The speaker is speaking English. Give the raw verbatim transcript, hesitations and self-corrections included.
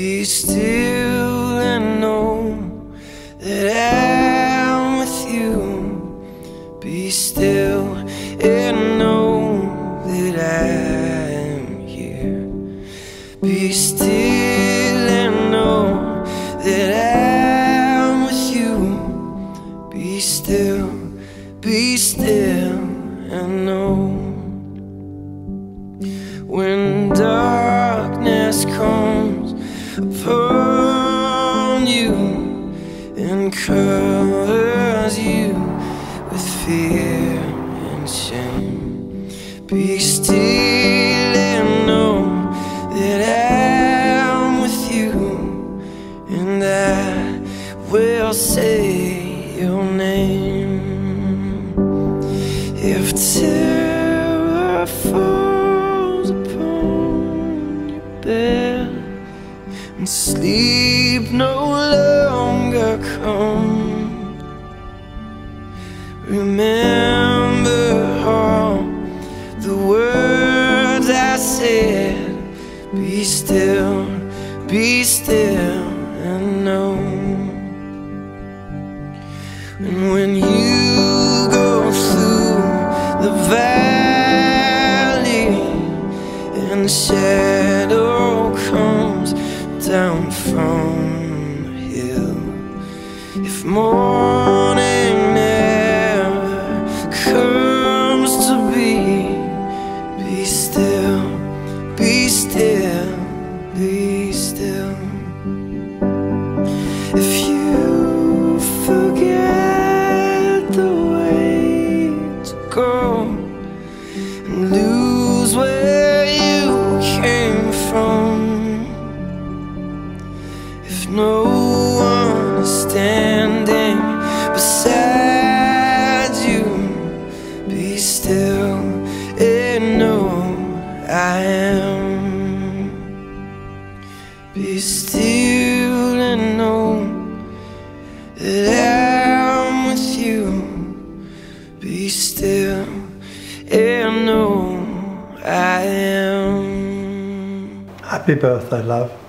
Be still and know that I'm with you. Be still and know that I'm here. Be still and know that I'm with you. Be still, be still and know. When darkness comes upon you and covers you with fear and shame, be still and know that I'm with you, and I will say your name. If terror falls upon your bed and sleep no longer comes, remember all the words I said. Be still, be still and know. And when you go through the valley and the shadow comes down from the hill, if morning never comes to be, be still, be still, be still. If you forget the way to go and lose where you came from, if no one is standing beside you, be still and know I am. Be still and know that I'm with you. Be still and know I am. Happy birthday, love.